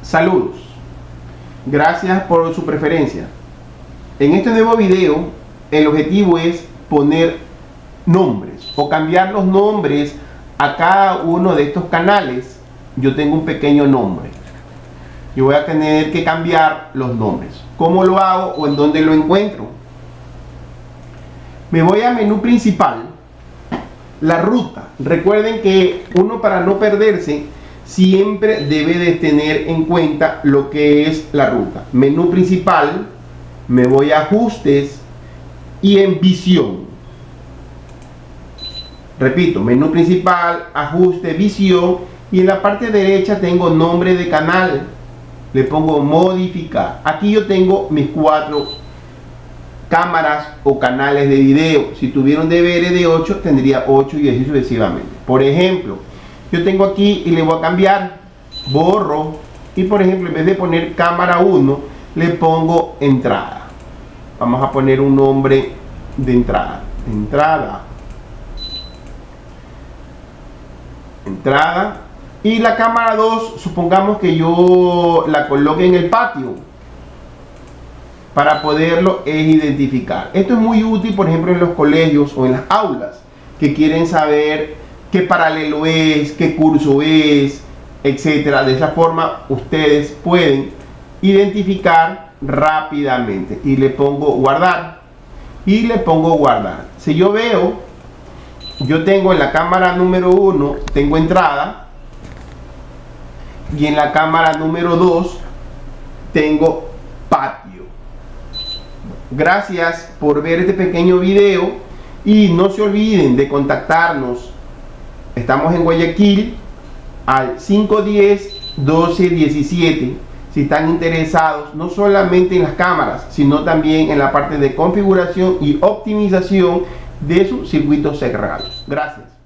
Saludos, gracias por su preferencia. En este nuevo video el objetivo es poner nombres o cambiar los nombres a cada uno de estos canales. Yo tengo un pequeño nombre, yo voy a tener que cambiar los nombres. ¿Cómo lo hago o en dónde lo encuentro? Me voy a menú principal, la ruta. Recuerden que uno, para no perderse, siempre debe de tener en cuenta lo que es la ruta. Menú principal, me voy a ajustes y en visión. Repito, menú principal, ajuste, visión, y en la parte derecha tengo nombre de canal. Le pongo modificar. Aquí yo tengo mis 4 cámaras o canales de video. Si tuviera un DVR de 8, tendría 8 y así sucesivamente. Por ejemplo, yo tengo aquí y le voy a cambiar, borro, y por ejemplo, en vez de poner cámara 1, le pongo entrada. Vamos a poner un nombre de entrada. Entrada. Y la cámara 2, supongamos que yo la coloque en el patio. Para poderlo identificar. Esto es muy útil, por ejemplo, en los colegios o en las aulas, que quieren saber qué paralelo es, qué curso es, etcétera. De esa forma ustedes pueden identificar rápidamente. Y le pongo guardar. Y le pongo guardar. Si yo veo, yo tengo en la cámara número 1, tengo entrada. Y en la cámara número 2, tengo patio. Gracias por ver este pequeño video. Y no se olviden de contactarnos. Estamos en Guayaquil al 510-1217. Si están interesados no solamente en las cámaras, sino también en la parte de configuración y optimización de su circuito cerrado. Gracias.